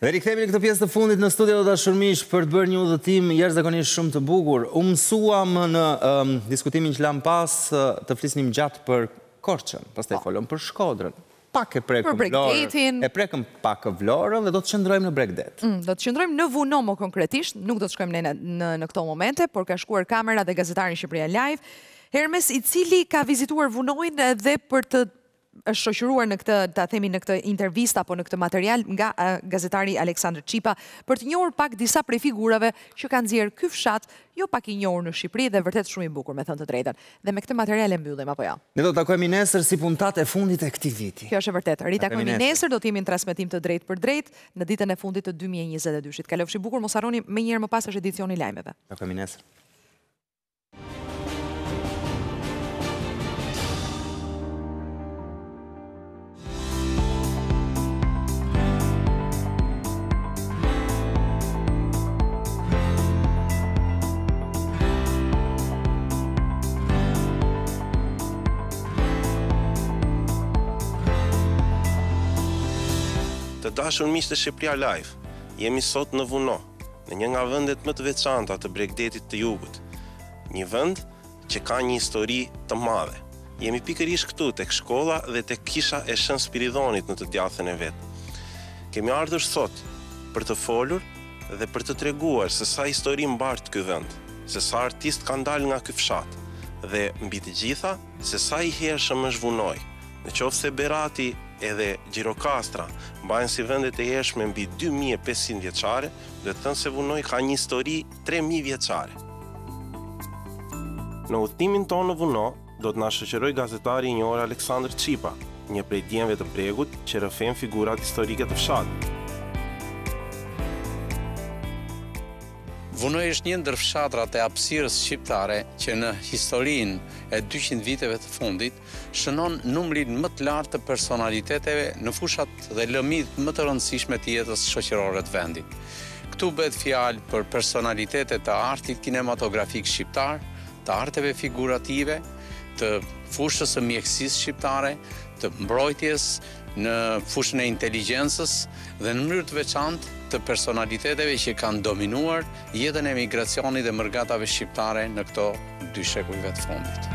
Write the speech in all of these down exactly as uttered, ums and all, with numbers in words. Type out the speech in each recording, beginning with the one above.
Dhe rikthehemi në këtë pjesë të fundit në studio dashur miq për të bërë një udhëtim jashtëzakonisht shumë të bukur. U mësuam në um, diskutimin që lam pas uh, të flisnim gjatë për Korçën, pastaj folëm për Shkodrën. Pak e prekëm Vlorën, e prekëm pak Vlorën dhe do të qëndrojmë në Bregdet. Mm, do të qëndrojmë në Vuno më konkretisht, nuk do të shkojmë ne në, në, në këto momente, por ka shkuar kamera dhe gazetari Shqipëria Live, Hermes, i cili ka vizituar Vunoin dhe për të është shoqëruar në këtë, ta themi në këtë intervistë apo në këtë material nga uh, gazetari Aleksandr Qipa për të njohur pak disa prej figurave që kanë nxjerrë ky fshat, jo pak i njohur në Shqipëri dhe vërtet shumë i bukur, me thënë të drejtën. Dhe me këtë material e mbyllim apo jo? Ja? Ne do të takojmë nesër si puntat e fundit e këtij viti. Kjo është e vërtetë. Ritakojmë nesër, do të jemi në transmetim të drejtë për drejtë në ditën e fundit të dy mijë e njëzet e dy-shit. Kalofshi bukur, mos harroni më njëherë më pas është edicioni i lajmeve. Takojmë nesër. Të dashur miq të Shqipëria Live, jemi sot në Vuno, në një nga vendet më të veçanta të Bregdetit të Jugut. Një vend që ka një histori të madhe. Jemi pikërisht këtu tek shkolla dhe tek kisha e Shën Spiridonit në të djathën e vet. Kemi ardhur sot për të folur dhe për të treguar se sa histori mbart ky vend, se sa artist kanë dalë nga ky fshat dhe mbi të gjitha se sa i hershëm është Vunoi. Në qoftë se Berati edhe Gjirokastra mbajnë si vendet e hershme mbi dy mijë e pesëqind vjeçare, do të thënë se Vunoi ka një histori tre mijë vjeçare. Në udhëtimin tonë në Vuno do të na shoqërojë gazetari i njohur Aleksandr Qipa, një prej djemve të Bregut që rrëfen figurat historike të fshatit. Vunoi është një ndër fshatrat e hapësirës shqiptare që në historinë e dyqind viteve të fundit shënon numrin më të lartë të personaliteteve në fushat dhe lëmit më të rëndësishme të jetës shoqërore të vendit. Këtu bëhet fjalë për personalitete të artit kinematografik shqiptar, të arteve figurative, të fushës së mjekësisë shqiptare, të mbrojtjes në fushën e inteligjencës dhe në mënyrë të veçantë të personaliteteve që kanë dominuar jetën e emigracionit dhe mërgatave shqiptare në këto dy shekujve të fundit.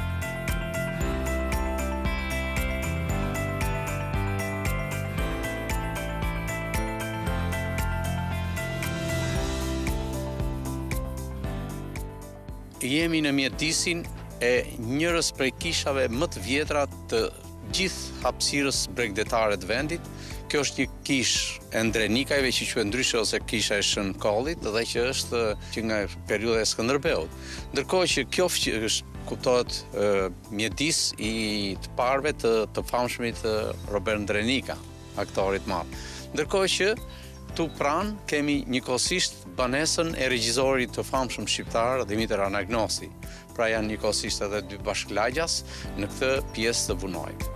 Jemi në mjedisin e njërës prej kishave më të vjetra të gjithë hapësirës bregdetare të vendit. Kjo është një kish e Ndrenikajve që quhet ndryshe ose kisha e Shën Kollit dhe që është që nga periudha e Skënderbeut. Ndërkohë që kjo është kuptohet e, mjedis i të parëve të, të famshmit Robert Ndrenika, aktorit madh. Ndërkohë që këtu pranë kemi njëkohësisht banesën e regjisorit të famshëm shqiptar Dimitër Anagnosi. Pra janë njëkohësisht edhe dy bashklagjas në këtë pjesë të Vunoit.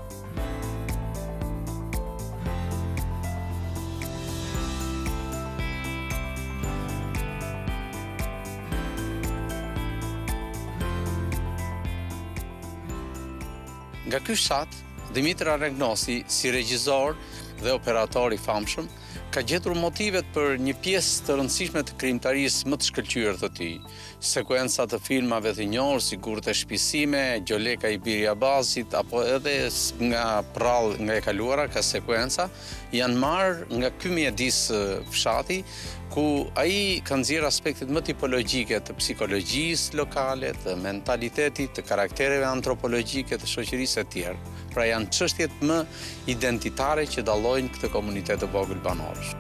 Nga ky fshat, Dimitër Anagnosi, si regjisor dhe operator i famshëm, ka gjetur motivet për një pjesë të rëndësishme të krijimtarisë më të shkëlqyer të tij. Sekuenca të filmave të njohur si Gurët e Shpisime, Gjoleka i Biri Abasit, apo edhe nga prall nga e kaluara ka sekuenca, janë marrë nga ky mjedis fshati, ku ai ka nxjerrë aspektet më tipologjike të psikologjisë lokale, të mentalitetit, të karaktereve antropologjike të shoqërisë e tjerë. Pra janë çështjet më identitare që dallojnë këtë komunitet të vogël banorësh.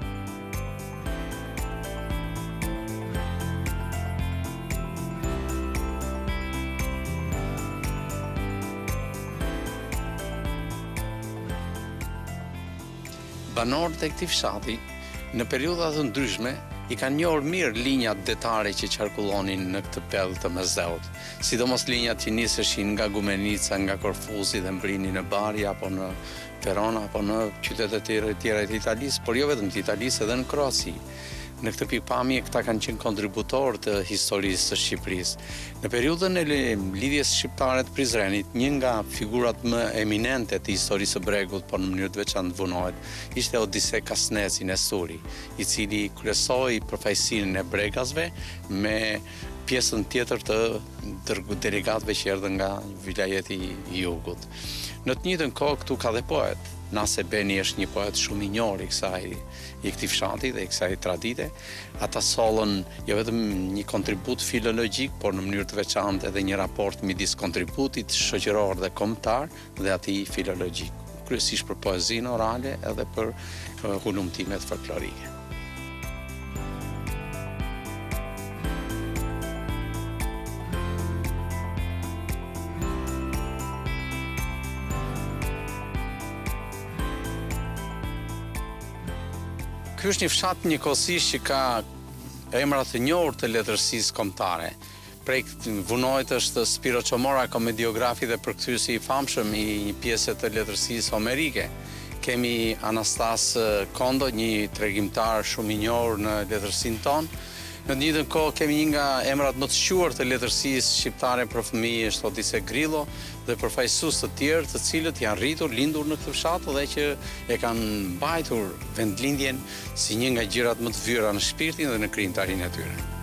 Banorët e këtij fshati në periudha të ndryshme i kanë njohur mirë linjat detare që qarkullonin në këtë pedh të Mesdheut, sidomos linjat që niseshin nga Gumenica, nga Korfuzi dhe mbrinin në Bari apo në Verona apo në qytete të tjera të Italisë, por jo vetëm të Italisë, edhe në Kroaci. Në këtë pikpamje, këta kanë qenë kontributor të historisë së Shqipërisë. Në periudhën e lidhjes shqiptare të Prizrenit, një nga figurat më eminente të historisë së Bregut, por në mënyrë të veçantë vunohet, ishte Odisej Kasneci Nesuri, i cili kryesoi përfaqësinë e bregasve me pjesën tjetër të delegatëve që erdhën nga vilajeti i Jugut. Në të njëjtën kohë këtu ka dhe poet. Nase Beni është një poet shumë i njohur i kësaj i këtij fshati dhe i kësaj tradite. Ata sollën jo vetëm një kontribut filologjik, por në mënyrë të veçantë edhe një raport midis kontributit shoqëror dhe kombëtar dhe atij filologjik, kryesisht për poezinë orale edhe për hulumtimet folklorike. Ky është një fshat njëkohësisht që ka emra të njohur të letërsisë kombëtare. Prej vunohet është Spiro Çomora, komediografi dhe përkthyesi i famshëm i një pjese të letërsisë homerike. Kemi Anastas Kondo, një tregimtar shumë i njohur në letërsinë tonë. Në të njëjtën kohë kemi një nga emrat më të quajtur të letërsisë shqiptare për fëmijë është Odisej Grillo dhe përfaqësues të tjerë të cilët janë rritur, lindur në këtë fshat dhe që e kanë mbajtur vendlindjen si një nga gjërat më të vyera në shpirtin dhe në krijimtarinë e tyre.